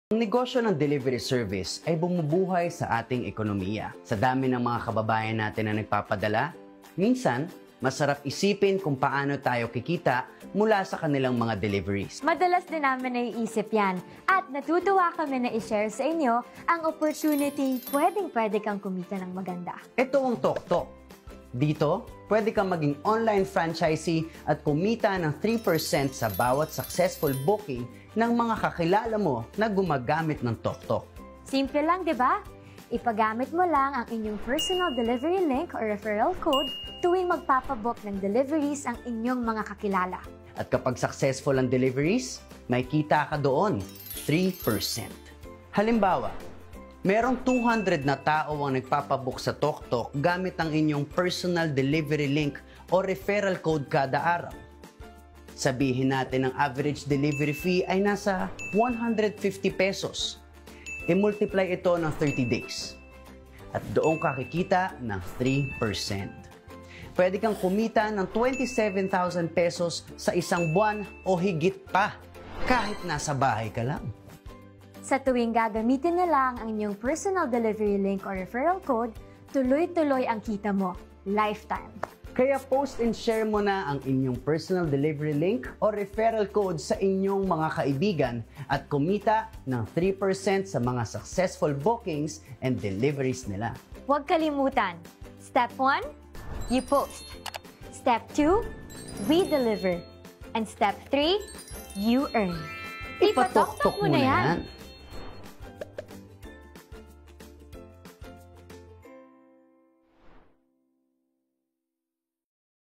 Ang negosyo ng delivery service ay bumubuhay sa ating ekonomiya. Sa dami ng mga kababayan natin na nagpapadala, minsan, masarap isipin kung paano tayo kikita mula sa kanilang mga deliveries. Madalas din namin naiisip yan at natutuwa kami na i-share sa inyo ang opportunity pwedeng-pwede kang kumita ng maganda. Ito ang TokTok. Dito, pwede kang maging online franchisee at kumita ng 3% sa bawat successful booking ng mga kakilala mo na gumagamit ng TokTok. Simple lang, di ba? Ipagamit mo lang ang inyong personal delivery link or referral code tuwing magpapabook ng deliveries ang inyong mga kakilala. At kapag successful ang deliveries, may kita ka doon, 3%. Halimbawa, merong 200 na tao ang nagpapabook sa TokTok gamit ang inyong personal delivery link o referral code kada araw. Sabihin natin ang average delivery fee ay nasa 150 pesos. I-multiply ito ng 30 days. At doon ka kikita ng 3%. Pwede kang kumita ng 27,000 pesos sa isang buwan o higit pa kahit nasa bahay ka lang. Sa tuwing gagamitin na lang ang inyong personal delivery link or referral code, tuloy-tuloy ang kita mo, lifetime. Kaya post and share mo na ang inyong personal delivery link o referral code sa inyong mga kaibigan at kumita ng 3% sa mga successful bookings and deliveries nila. Huwag kalimutan, Step 1, you post. Step 2, we deliver. And Step 3, you earn. Ipatok-tok mo na yan.